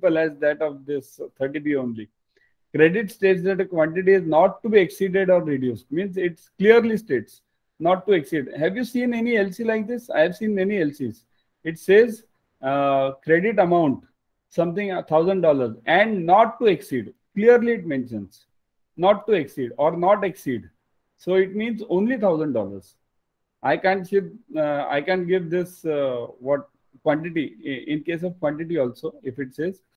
simple as that of this 30B only. Credit states that a quantity is not to be exceeded or reduced. Means it clearly states not to exceed. Have you seen any LC like this? I have seen many LCs. It says credit amount, something $1,000 and not to exceed. Clearly it mentions not to exceed or not exceed. So it means only $1,000. I can't give this what quantity in case of quantity also. If it says